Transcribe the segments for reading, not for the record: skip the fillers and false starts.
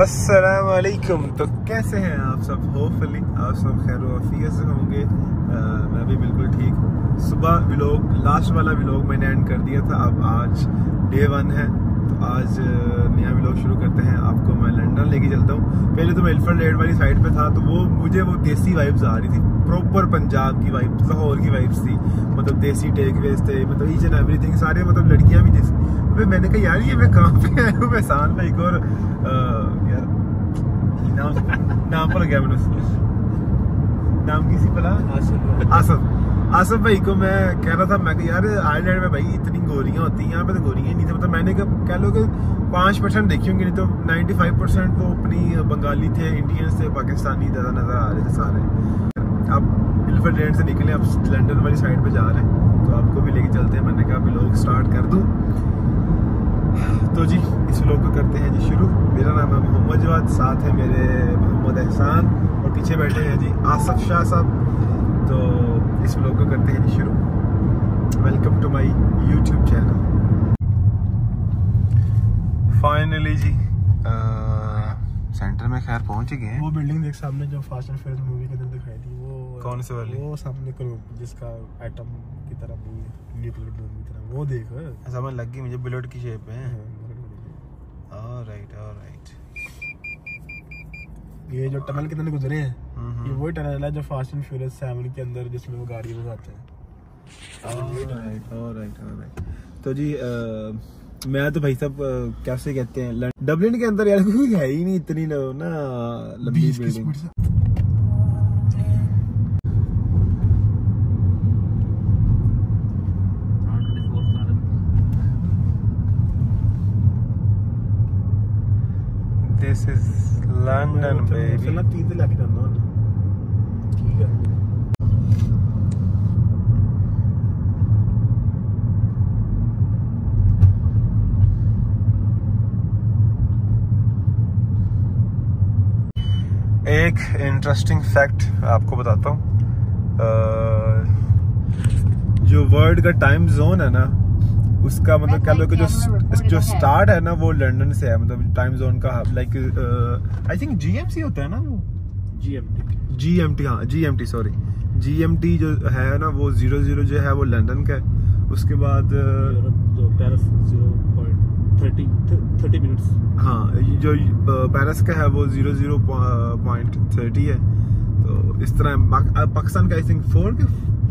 अस्सलाम वालेकुम। तो कैसे हैं आप सब? होपफुली आप सब खैर वाफियत से होंगे। मैं भी बिल्कुल ठीक हूँ। सुबह व्लॉग, लास्ट वाला व्लॉग मैंने एंड कर दिया था। अब आज डे 1 है, तो आज नया व्लॉग शुरू करते हैं। आपको मैं लंदन लेके चलता हूँ। पहले तो मैं इल्फर्ड लेड वाली साइड पे था, तो मुझे वो देसी वाइब्स आ रही थी, प्रॉपर पंजाब की वाइब्स, लाहौर की वाइब्स थी। मतलब देसी टेकवेज थे, मतलब ईच एंड एवरीथिंग, सारे मतलब लड़कियाँ भी देसी। फिर मैंने कहा यार ये मैं कहाँ पे आया हूँ? मैं सान भाई को, यार नाम पर गया मैंने, नाम किसी पता, आसफ भाई को मैं कह रहा था। मैं यार आयरलैंड में भाई इतनी गोरियां होती हैं, यहाँ पे तो गोरियां नहीं थी। मतलब मैंने कह लो कि 5% देखी होंगी, नहीं तो 95% तो अपनी बंगाली थे, इंडियंस थे, पाकिस्तानी ज़्यादा नजर आ रहे थे सारे। अब इल्फर्ड लैंड से निकले, अब लंदन वाली साइड पे जा रहे हैं, तो आपको भी लेके चलते हैं। मैंने कहा अभी लोग स्टार्ट कर दूँ। तो जी इस व्लॉग को करते हैं जी शुरू। मेरा नाम है मोहम्मद जवाद, साथ है मेरे मोहम्मद एहसान और पीछे बैठे हैं जी आसफ शाह साहब। तो इस व्लॉग को करते हैं जी शुरू। Welcome to my YouTube channel. Finally जी सेंटर में खैर पहुंच गए हैं। वो बिल्डिंग देख सामने, जो फास्ट एंड फ्यूरियस मूवी के अंदर दिखाई थी, वो कौन से वाली? वो सामने करो जिसका एटम की तरह मूवी, न्यूक्लियर बम की तरह, वो देख। समझ लग गई मुझे, बुलेट की शेप में है। ऑलराइट। ये जो टनल के अंदर गुजरे हैं, ये वही टनल है जो फास्ट एंड फ्यूरियस 7 के अंदर, जिसमें वो गाड़ी भगाते हैं। ऑलराइट। तो जी मैं तो भाई साहब कैसे कहते हैं, डबलिन के अंदर यार कोई है ही नहीं इतनी ना लंबी building. This is London baby। चलना 30 लाख करना है, ठीक है। एक इंटरेस्टिंग फैक्ट आपको बताता हूँ। जो वर्ल्ड का टाइम जोन है ना, उसका मतलब कह लो कि जो स्टार्ट है ना, वो लंदन से है। मतलब टाइम जोन का लाइक आई थिंक जीएमसी होता है ना, वो जीएमटी, हाँ जीएमटी, सॉरी जीएमटी जो है ना, वो 00 जो है वो लंदन का है। उसके बाद पेरिस 0.30 मिनट्स, हाँ जो पेरिस का है वो 00.30 है। तो इस तरह पाकिस्तान का आई थिंक 004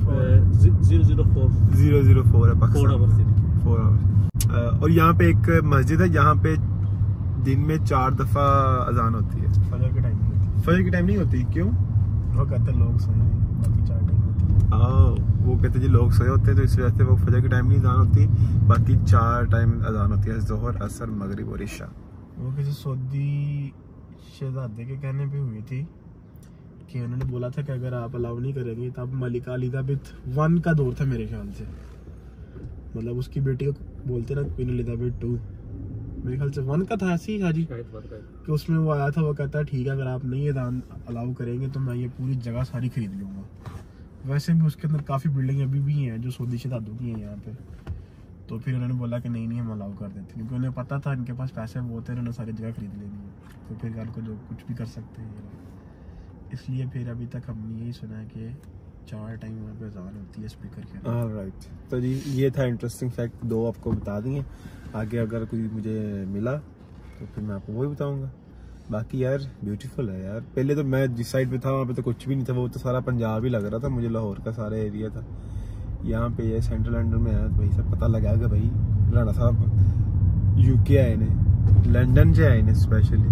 है पाकिस्तान, 4 आवर्स। और यहाँ पे एक मस्जिद है जहाँ पे दिन में 4 दफा अजान होती है। फजर के टाइम नहीं होती। फजर की टाइम नहीं होती? क्यों? वो कहते हैं लोग सोए हैं, बाकी 4 टाइम होती है। वो कहते हैं जी लोग सोए होते हैं, तो इस वजह से वो फजर की टाइम नहीं अजान होती, बाकी 4 टाइम अजान होती है, जोहर, असर, मगरिब और इशा। वो किसी सऊदी शहजादे के कहने पे हुई थी कि उन्होंने बोला था कि अगर आप अलाउ नहीं करेंगे, तब मलिका एलिजाबेथ 1 का दौर था मेरे ख्याल से। मतलब उसकी बेटी को बोलते ना क्वीन एलिजाबेथ 2, मेरे ख्याल से 1 का था, ऐसी ही हाजी कि उसमें वो आया था। वो कहता है ठीक है, अगर आप नहीं अजान अलाउ करेंगे तो मैं ये पूरी जगह सारी खरीद लूँगा। वैसे भी उसके अंदर काफ़ी बिल्डिंग अभी भी हैं जो सऊदी शहजादों की हैं यहाँ पे। तो फिर उन्होंने बोला कि नहीं हम अलाउ कर देते, क्योंकि उन्हें पता था इनके पास पैसे वो थे, उन्होंने सारी जगह खरीद लेनी है, तो फिर उनको जो कुछ भी कर सकते हैं। इसलिए फिर अभी तक हमने यही सुना है कि 4 टाइम वहाँ पे अज़ान होती है स्पीकर के। ऑलराइट। तो जी ये था इंटरेस्टिंग फैक्ट, 2 आपको बता दिए। आगे अगर कोई मुझे मिला तो फिर मैं आपको वही बताऊँगा। बाकी यार ब्यूटीफुल है यार। पहले तो मैं जिस साइड पे था वहाँ पे तो कुछ भी नहीं था, वो तो सारा पंजाब ही लग रहा था मुझे, लाहौर का सारा एरिया था। यहाँ पे ये सेंट्रल लंदन में है, तो भाई सब पता लगा कि भाई राणा साहब यूके आए ने, लंदन से आए ने स्पेशली।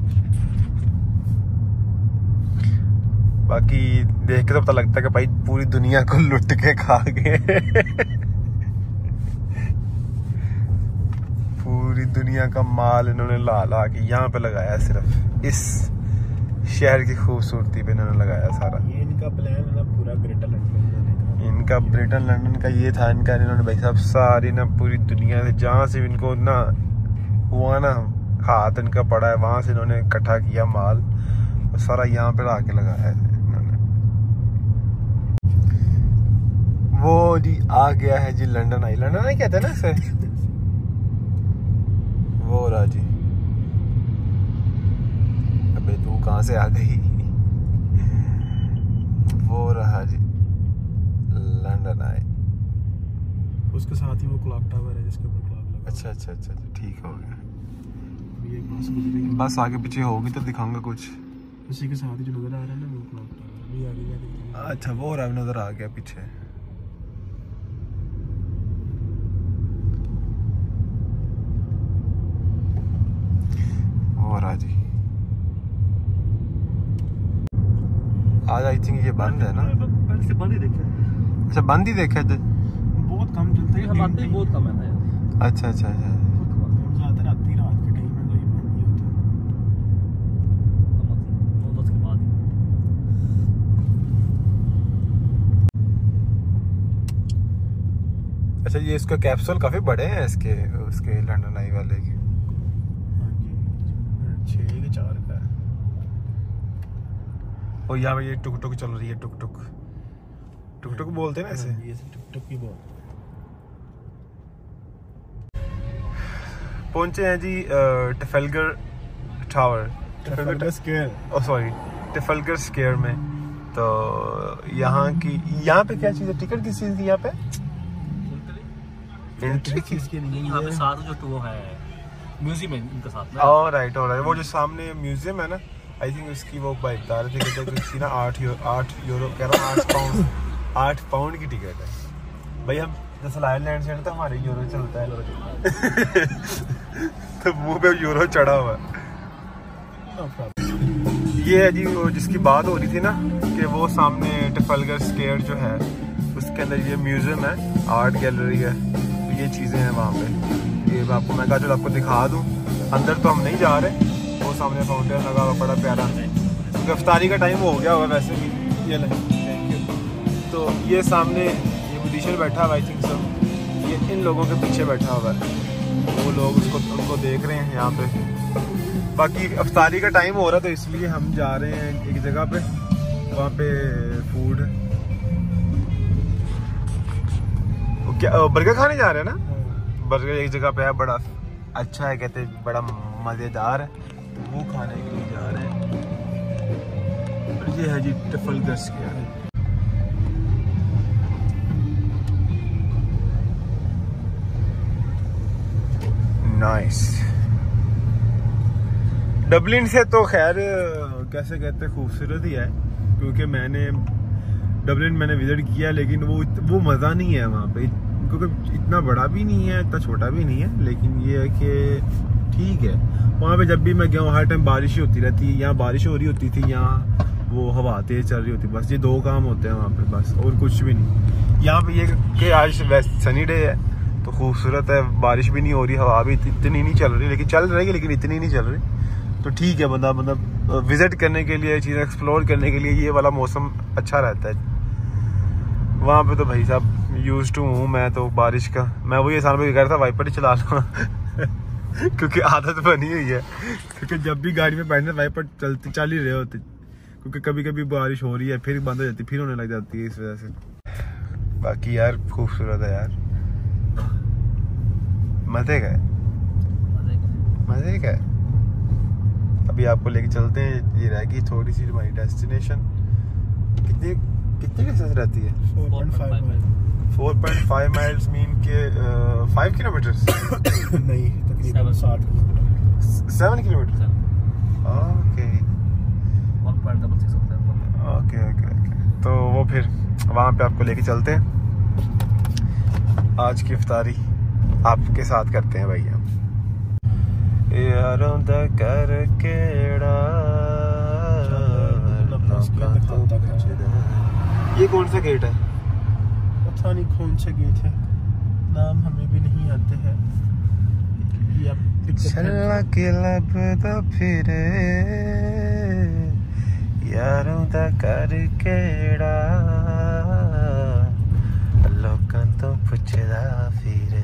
बाकी देख के तो पता लगता है कि भाई पूरी दुनिया को लुट के खा गए। पूरी दुनिया का माल इन्होंने ला के यहाँ पे लगाया, सिर्फ इस शहर की खूबसूरती पे इन्होंने लगाया सारा। ये इनका प्लान है ना पूरा ग्रेटर लंदन, इनका ब्रिटेन लंदन का ये था इनका। इन्होंने भाई साहब सारी ना पूरी दुनिया से जहाँ से इनको ना हुआ ना हाथ इनका पड़ा है, वहां से इन्होंने इकट्ठा किया माल और सारा यहाँ पे लाके लगाया है इन्होंने। वो जी आ गया है जी लंदन आई, लंदन आई कहते हैं ना इसे। वो रहा जी कहाँ से आ गई। वो रहा जी लंदन आए, उसके साथ ही वो क्लॉक टावर है जिसके ऊपर क्लॉक लगा। अच्छा अच्छा अच्छा ठीक हो गया। ये एक बस गुजरेगी, बस आगे पीछे होगी तो दिखाऊंगा कुछ। उसी के साथ ही जो नजर आ रहा है ना वो क्लॉक टावर भी आगे जाके। अच्छा वो रहा नजर आ गया पीछे। वो रहा जी। आज आई थिंक ये बंद है ना। पहले से बंद ही देखा है। अच्छा बंद ही देखा है। बहुत कम चलते हैं, हम आते ही बहुत कम है ना। अच्छा अच्छा अच्छा ज्यादा रात के टाइम में तो ये बंद नहीं होता। 9-10 के बाद। अच्छा ये इसका कैप्सूल काफी बड़े हैं इसके उसके लंदन आई वाले के। हाँ जी 6 के 4 का है। और यहाँ पे ये टुक टुक चल रही है, टुक टुक टुक टुक बोलते हैं ना ऐसे। ये टुक टुक की बोल। पहुंचे हैं जी Trafalgar tower, Trafalgar square, oh sorry Trafalgar square में। तो यहाँ पे क्या चीज़ है, टिकट किस चीज़ की यहाँ पे? एंट्री की। यहाँ पे साथ जो टूर है म्यूजियम है इनके साथ में। राइट वो जो सामने म्यूजियम है ना, आई थिंक उसकी वो भाई बता रहे थे कि उसकी ना 8 यूरो कह रहा हूँ 8 पाउंड की टिकट है। भाई हम जैसे आयरलैंड से तो हमारे यूरो चलता है तो मुंह पे यूरो चढ़ा हुआ है। ये है जी वो जिसकी बात हो रही थी ना कि वो सामने ट्रफेलगर स्क्वायर जो है उसके अंदर ये म्यूजियम है, आर्ट गैलरी है, ये चीज़ें हैं वहाँ पे। ये आपको मैं कहा चलो आपको दिखा दूँ। अंदर तो हम नहीं जा रहे, वो सामने फाउंटेन लगा हुआ बड़ा प्यारा, क्योंकि इफ्तारी का टाइम हो गया हुआ वैसे भी। ये थैंक यू। तो ये सामने ये म्यूजिशियन बैठा हुआ आई थिंक सब, ये इन लोगों के पीछे बैठा हुआ है, वो लोग उनको देख रहे हैं यहाँ पे। बाकी इफ्तारी का टाइम हो रहा है तो इसलिए हम जा रहे हैं एक जगह पे, वहाँ पे फूड क्या बर्गर खाने जा रहे हैं ना। बर्गर एक जगह पे है, बड़ा अच्छा है, कहते बड़ा मज़ेदार है, तो वो खाने के लिए जा रहे हैं। और ये है जी ट्रफेलगर स्क्वायर। नाइस। डबलिन से तो खैर कैसे कहते खूबसूरत ही है, क्योंकि मैंने विजिट किया, लेकिन वो मज़ा नहीं है वहाँ पे, क्योंकि इतना बड़ा भी नहीं है इतना छोटा भी नहीं है। लेकिन ये है कि ठीक है, वहाँ पे जब भी मैं गया हूँ हर टाइम बारिश ही होती रहती है। यहाँ बारिश हो रही होती थी, यहाँ वो हवा तेज चल रही होती, बस ये 2 काम होते हैं वहाँ पे, बस और कुछ भी नहीं। यहाँ पे ये कि आज सनी डे है तो खूबसूरत है, बारिश भी नहीं हो रही, हवा भी इतनी नहीं चल रही, लेकिन चल रही लेकिन इतनी नहीं चल रही, तो ठीक है। बंदा मतलब विजिट करने के लिए, चीज़ें एक्सप्लोर करने के लिए ये वाला मौसम अच्छा रहता है। वहाँ पे तो भाई साहब यूज्ड टू हूँ मैं तो बारिश का। मैं वही आसान पे कह रहा था वाइपर ही चला लूँ क्योंकि आदत बनी हुई है, क्योंकि जब भी गाड़ी में बैठने वाइपर चल ही रहे होते, क्योंकि कभी कभी बारिश हो रही है फिर बंद हो जाती, फिर होने लग जाती है, इस वजह से। बाकी यार खूबसूरत है यार, मजे का। अभी आपको लेके चलते हैं, ये रहेगी थोड़ी सी हमारी डेस्टिनेशन। कितनी डिस्टेंस रहती है? 4.5 माइल। 4.5 माइल्स मीन के 5 किलोमीटर नहीं, तकरीबन 7 किलोमीटर। ओके तो वो फिर वहाँ पे आपको लेके चलते हैं। आज की इफ्तारी आपके साथ करते हैं भाई हम। यारों दा कर केड़ा ये कौन सा गेट है? पता नहीं कौन से गेट है, नाम हमें भी नहीं आते हैं। चला के लभदा फिरे यारों दा कर केड़ा लोकां तो पुछदा फिरे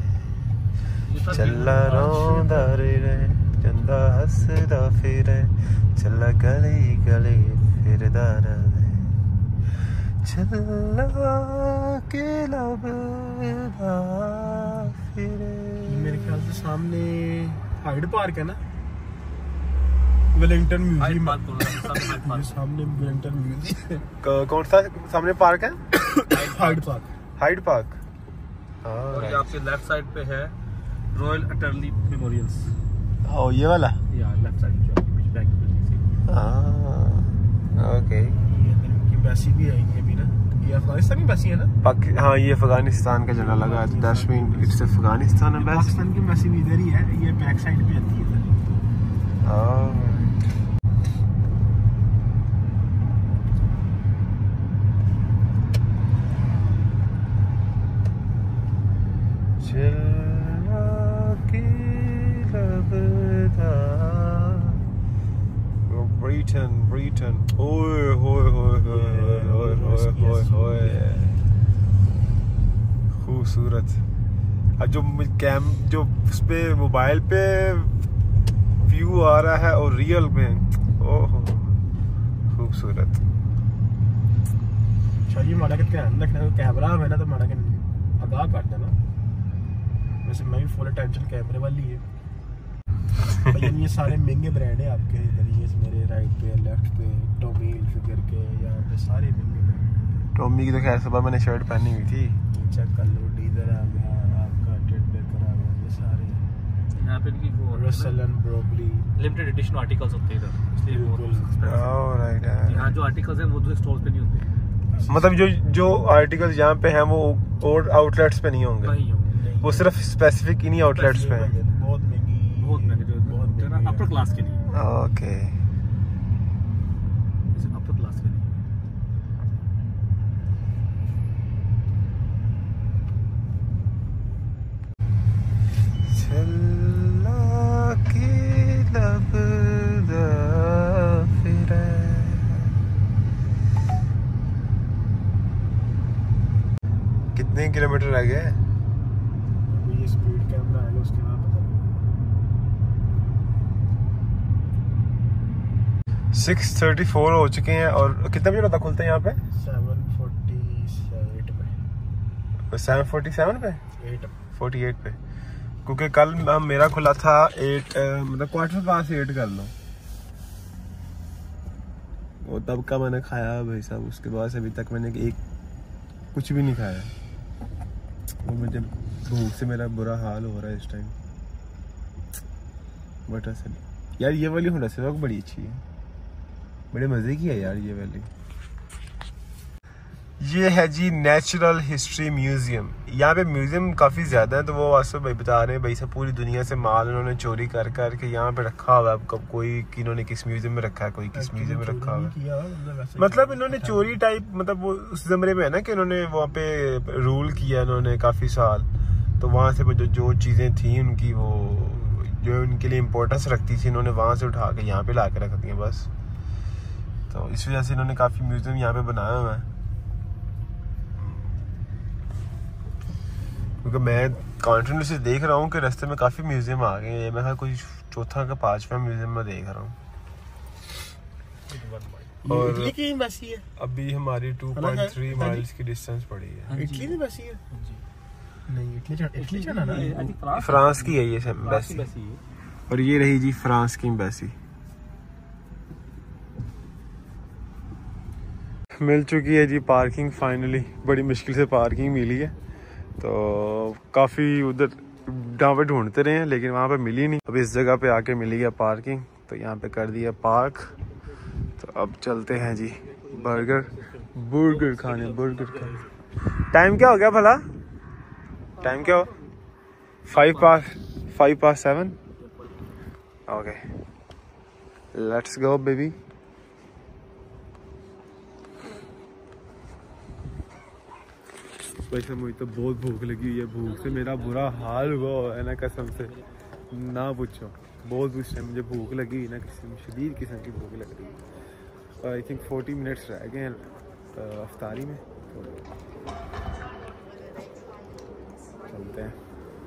चला रोंदा रे चंदा हसदा फिरे चला गली गली फिरदा रहे चला के लभदा फिरे। मेरे ख्याल से सामने हाइड पार्क है ना। वेलिंगटन म्यूजियम सामने वेलिंगटन म्यूजियम कौन सा सामने पार्क है? Hyde park. और ये आपके लेफ्ट साइड पे है रॉयल अटर्ली मेमोरियल्स। ओ ये वाला या लेफ्ट साइड जो आपके बैक ओके। ये एम्बेसी भी है ये भी ना, ये अफगानिस्तान की एम्बेसी है ना? हाँ ये अफगानिस्तान का झंडा लगा है। That's mean it's Afghanistan embassy. Pakistan की एम्बेसी भी इधर ही है, ये बैक साइड पे आती है। ब्रिटेन ओए होए होए होए होए होए खूबसूरत। अब जो उस पे मोबाइल पे व्यू आ रहा है और रियल में ओहो खूबसूरत। चाहिए माड़ा के ध्यान रखना, कैमरा है ना तो माड़ा के आगाह कर देना। वैसे मैं भी फुल अटेंशन कैमरे वाली है। ये सारे महंगे ब्रांड है आपके इधर, ये मेरे राइट पे लेफ्ट पे टॉमी हिलफिगर के यहाँ पे सारे महंगे ब्रांड। टॉमी की तो खैर सुबह मैंने शर्ट पहनी हुई थी। चेक कर लो, डीजर आ गया आपका, टेडबेकर आ गया, ये सारे यहाँ पे इनकी वो Russell and Bromley limited edition articles होते हैं इधर, इसलिए वो ऑलराइट है। यहाँ जो आर्टिकल्स हैं वो दूसरे स्टोर्स पे नहीं होते। मतलब जो आर्टिकल्स यहाँ पे हैं वो और आउटलेट्स पे नहीं होंगे, नहीं होंगे, वो सिर्फ स्पेसिफिक इन्हीं आउटलेट्स पे हैं। बहुत महंगे जो ना अपर क्लास के लिए। ओके अपर क्लास के लिए। कितने किलोमीटर रह गए? ये स्पीड कैमरा आएगा उसके बाद पता लगेगा। 6:34 हो चुके हैं और कितना बजे होता खुलता है यहाँ पे? 7:47 पे 48 पे, क्योंकि कल मेरा खुला था 8 मतलब 8:15 कर लो। वो तब का मैंने खाया भाई साहब, उसके बाद से अभी तक मैंने कुछ भी नहीं खाया। वो मुझे भूख से मेरा बुरा हाल हो रहा है इस टाइम। बट असल यार ये वाली होंडा सिविक बड़ी अच्छी है, बड़े मजे की है यार ये वाली। ये है जी नेचुरल हिस्ट्री म्यूजियम। यहाँ पे म्यूजियम काफ़ी ज़्यादा है, तो वो वास्तव भाई बता रहे हैं भाई सब पूरी दुनिया से माल उन्होंने चोरी कर के यहाँ पे रखा हुआ है। कब कोई इन्होंने किस म्यूजियम में रखा है, कोई किस म्यूजियम में रखा हुआ है। मतलब इन्होंने चोरी टाइप, मतलब वो उस ज़माने में है ना कि उन्होंने वहाँ पे रूल किया इन्होंने काफ़ी साल, तो वहाँ से जो चीज़ें थी उनकी, वो जो उनके लिए इम्पोर्टेंस रखती थी, इन्होंने वहाँ से उठा के यहाँ पे ला के रख दी है बस। तो इस वजह से इन्होंने काफ़ी म्यूजियम यहाँ पे बनाया हुआ है। क्योंकि मैं कॉन्टिन्यू से देख रहा हूँ कि रास्ते में काफ़ी म्यूजियम आ गए हैं। मैं कोई चौथा का 5वां म्यूजियम में देख रहा हूँ। और इटली की एम्बेसी है। अभी हमारी 2.3 माइल्स की डिस्टेंस पड़ी है। इटली की एम्बेसी है? नहीं इटली जाना ना, फ्रांस की है ये एम्बेसी। और ये रही जी फ्रांस की एम्बेसी। मिल चुकी है जी पार्किंग फाइनली, बड़ी मुश्किल से पार्किंग मिली है। तो काफ़ी उधर जहाँ पे ढूंढते रहे हैं लेकिन वहाँ पे मिली नहीं। अब इस जगह पे आके मिली है पार्किंग, तो यहाँ पे कर दिया पार्क। तो अब चलते हैं जी बर्गर खाने। बर्गर खाने टाइम क्या हो गया भला? टाइम क्या हो? 5:07। Okay let's go baby. वैसे मुझे तो बहुत भूख लगी हुई है, भूख से मेरा बुरा हाल हुआ है ना, कसम से ना पूछो। बहुत उस टाइम मुझे भूख लगी ना, शदीद किस्म की भूख लग रही है। और आई थिंक 40 मिनट्स रह गए हैं अफ्तारी में, तो चलते हैं।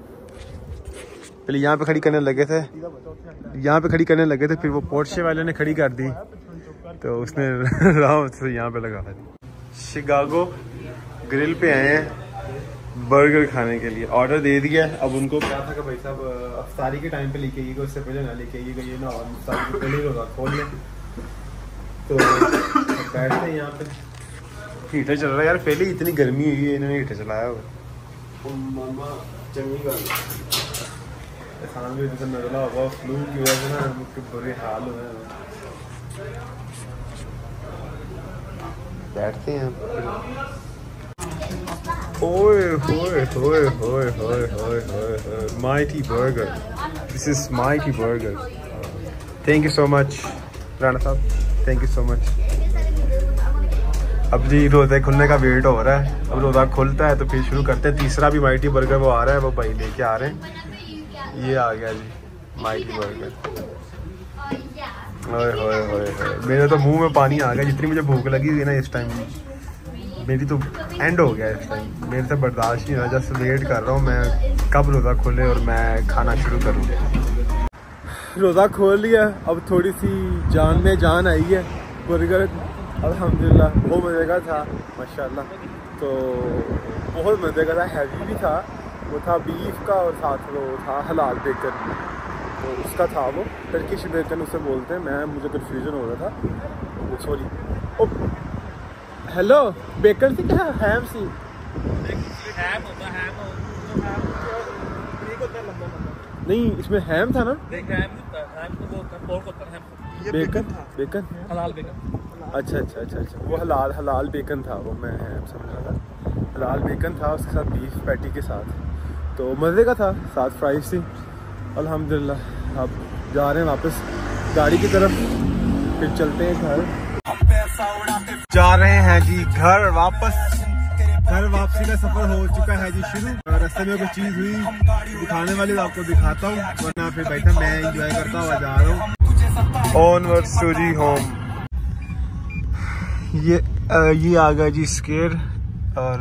पहले यहाँ पे खड़ी करने लगे थे, फिर वो पोर्शे वाले ने खड़ी कर दी, तो उसने राम से यहाँ पे लगा दी। शिकागो ग्रिल पे आए हैं, बर्गर खाने के लिए ऑर्डर दे दिया है। अब उनको क्या था कि भाई साहब अफ्तारी के टाइम पे लेके आइएगा, उससे पहले ना लेके आइएगा, ये ना और अफ्तारी के पहले रोज़ा खोल लें। तो बैठते हैं यहाँ पे, हीटर चल रहा है यार। पहले इतनी गर्मी हुई है, इन्होंने हीटर चलाया हुआ। मामा चंगी गल एहसान भी नजला होगा, फ्लू की वजह से ना मुझके बुरे हाल हुए हैं। बैठते हैं ओए होए होए होए होए होए होए, mighty burger, this is mighty burger. Thank you so much Rana साहब, थैंक यू सो मच। अब जी रोज़े खुलने का वेट हो रहा है, अब रोज़ा खुलता है तो फिर शुरू करते हैं। तीसरा भी माइटी बर्गर वो आ रहा है, वो भाई लेके आ रहे हैं। ये आ गया जी माइटी बर्गर। ओए होए होए होए, मेरे तो मुंह में पानी आ गया, जितनी मुझे भूख लगी हुई ना इस टाइम, मेरी तो एंड हो गया इस टाइम। मेरे से बर्दाश्त नहीं हो रहा, जस्ट वेट कर रहा हूँ मैं कब रोज़ा खोले और मैं खाना शुरू करूँ। रोज़ा खोल लिया, अब थोड़ी सी जान में जान आई है। बर्गर अल्हम्दुलिल्लाह बहुत मज़े का था माशाल्लाह, तो बहुत मज़े का था, हैवी भी था। वो था बीफ का और साथ वो था हलाल बेकन, तो उसका था वो टर्किश बेकन उसे बोलते हैं। मुझे कन्फ्यूज़न हो रहा था, सॉरी। ओ हेलो, बेकन थी क्या हैम सी? हैम होता है, नहीं, इसमें हैम था ना? हैम तो वो होता है, पोर्क होता है, बेकन बेकन हलाल बेकन। अच्छा, वो हलाल बेकन था, वो मैं हैम समझ रहा था। हलाल बेकन था, उसके साथ बीफ पैटी के साथ, तो मज़े का था। साथ फ्राइज थी अल्हम्दुलिल्लाह। अब जा रहे हैं वापस गाड़ी की तरफ, फिर चलते हैं घर। जा रहे हैं जी घर वापस। घर वापसी का सफर हो चुका है जी शुरू। रास्ते में कोई चीज़ हुई दिखाने वाली तो आपको दिखाता हूँ, वरना फिर भाई साहब मैं इंजॉय करता हुआ जा रहा हूँ ऑनवर्ड्स टू जी होम। ये आ गया जी स्केर, और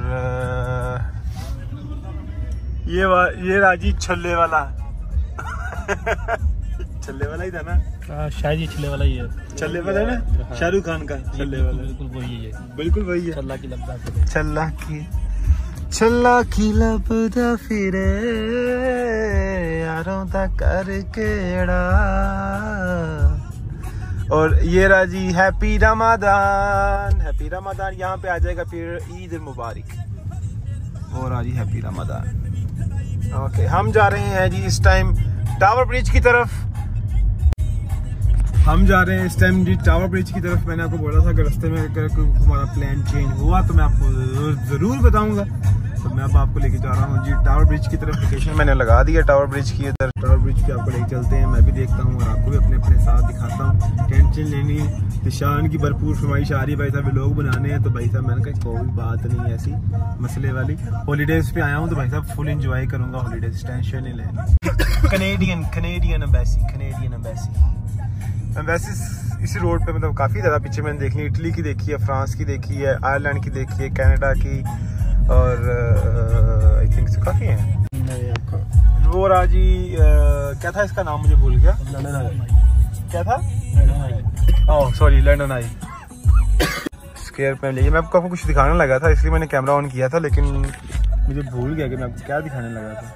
ये राजी छल्ले वाला छल्ले वाला ही था ना? शायद ये छल्ले वाला ही है। छल्ले वाला है ना, शाहरुख खान का छल्ले वाला। बिल्कुल वही है, बिल्कुल वही है। छल्ला की लबदा फिरे यारों दा कर केड़ा। और ये राजी हैप्पी रमजान, हैप्पी रमजान। यहाँ पे आ जाएगा फिर ईद मुबारक। और राजी हैप्पी रमजान। ओके, हम जा रहे हैं जी इस टाइम टावर ब्रिज की तरफ। मैंने आपको बोला था कि रास्ते में अगर हमारा प्लान चेंज हुआ तो मैं आपको ज़रूर बताऊंगा। तो मैं अब आपको लेके जा रहा हूँ जी टावर ब्रिज की तरफ। लोकेशन मैंने लगा दी है टावर ब्रिज की। इधर टावर ब्रिज पे आपको लेके चलते हैं, मैं भी देखता हूँ और आपको भी अपने साथ दिखाता हूँ। टेंशन लेनी, निशान की भरपूर फरमाइश आ रही है भाई साहब व्लॉग बनाने हैं, तो भाई साहब मैंने कहा कोई बात नहीं ऐसी मसले वाली। हॉलीडेज पे आया हूँ तो भाई साहब फुल एंजॉय करूँगा हॉलीडेज, टेंशन नहीं लेनी। कनेडियन एम्बेसी इसी रोड पे, मतलब काफ़ी ज़्यादा पीछे मैंने देख ली। इटली की देखी है, फ्रांस की देखी है, आयरलैंड की देखी है, कनाडा की, और आई थिंक से काफ़ी हैं। वो राजी क्या था इसका नाम, मुझे भूल गया। क्या था? Oh sorry, London eye. स्केयर पेन लेके मैं आपको कुछ दिखाने लगा था, इसलिए मैंने कैमरा ऑन किया था, लेकिन मुझे भूल गया कि मैं आपको क्या दिखाने लगा था।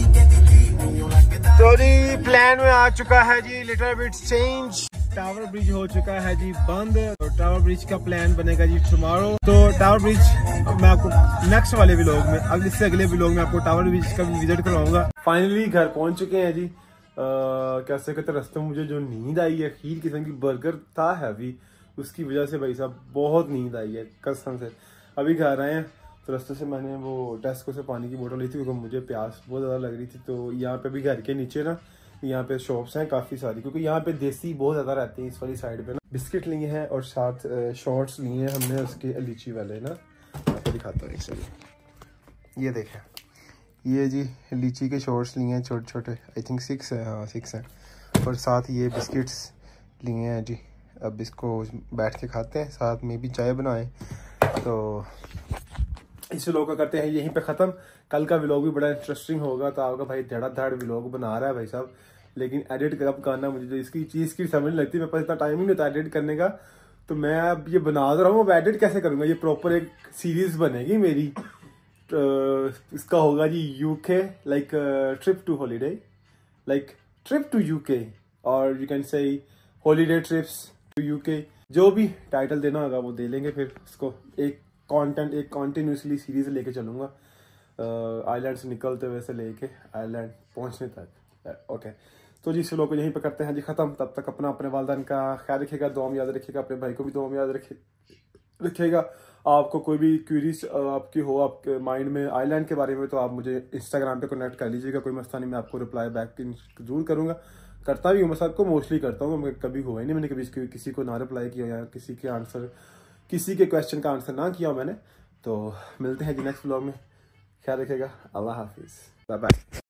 तो जी प्लान में आ चुका है जी little bit change. Tower bridge हो चुका है जी बंद, और टावर ब्रिज का प्लान बनेगा जी टुमारो। तो टावर ब्रिज मैं आपको नेक्स्ट वाले व्लॉग में, अगले व्लॉग में आपको टावर ब्रिज का विजिट करवाऊंगा। फाइनली घर पहुंच चुके हैं जी। कैसे कहते रास्ते में मुझे जो नींद आई है, खीर किस्म की बर्गर था हैवी, उसकी वजह से भाई साहब बहुत नींद आई है कसम से। अभी घर आए हैं तो रास्ते से मैंने वो टेस्को से पानी की बोतल ली थी क्योंकि मुझे प्यास बहुत ज़्यादा लग रही थी। तो यहाँ पे भी घर के नीचे ना यहाँ पे शॉप्स हैं काफ़ी सारी, क्योंकि यहाँ पे देसी बहुत ज़्यादा रहते हैं इस वाली साइड पे ना। बिस्किट लिए हैं और साथ शॉर्ट्स लिए हैं हमने उसके लीची वाले ना, आपको दिखाता हूँ एक सेकंड। ये देखें, ये जी लीची के शॉर्ट्स लिए हैं छोटे छोटे, आई थिंक 6 है, हाँ 6 हैं। और साथ ये बिस्किट्स लिए हैं जी। अब इसको बैठ के खाते हैं, साथ में भी चाय बनाएं। तो इस व्लॉग का करते हैं यहीं पे ख़त्म। कल का व्लॉग भी बड़ा इंटरेस्टिंग होगा, तो आपका भाई धड़ाधड़ व्लॉग बना रहा है भाई साहब, लेकिन एडिट कब करना मुझे जो इसकी चीज़ की समझ नहीं लगती। मेरे पास इतना टाइम ही नहीं होता एडिट करने का, तो मैं अब ये बना रहा हूँ, अब एडिट कैसे करूँगा? ये प्रॉपर एक सीरीज़ बनेगी मेरी, इसका होगा जी UK like trip to holiday, like trip to UK, और you can say holiday trips to UK. जो भी टाइटल देना होगा वो दे लेंगे, फिर इसको एक कॉन्टिन्यूसली सीरीज लेके चलूंगा, आइलैंड से निकलते हुए से लेके आइलैंड पहुंचने तक। ओके, तो जी इस व्लॉग को यहीं पे करते हैं जी खत्म। तब तक अपना अपने वालिदैन का ख्याल रखिएगा, दुआ में याद रखिएगा, अपने भाई को भी दुआ में याद रखिएगा। आपको कोई भी क्वेरीज आपकी हो आपके माइंड में आइलैंड के बारे में, तो आप मुझे इंस्टाग्राम पे कनेक्ट कर लीजिएगा, कोई मसला नहीं, मैं आपको रिप्लाई बैक जरूर करूंगा, करता भी हूँ, मैं सबको मोस्टली करता हूँ, मैं कभी हुआ ही नहीं मैंने कभी किसी को ना रिप्लाई किया या किसी के क्वेश्चन का आंसर ना किया मैंने। तो मिलते हैं जी नेक्स्ट व्लॉग में, ख्याल रखिएगा, अल्लाह हाफिज, बाय बाय।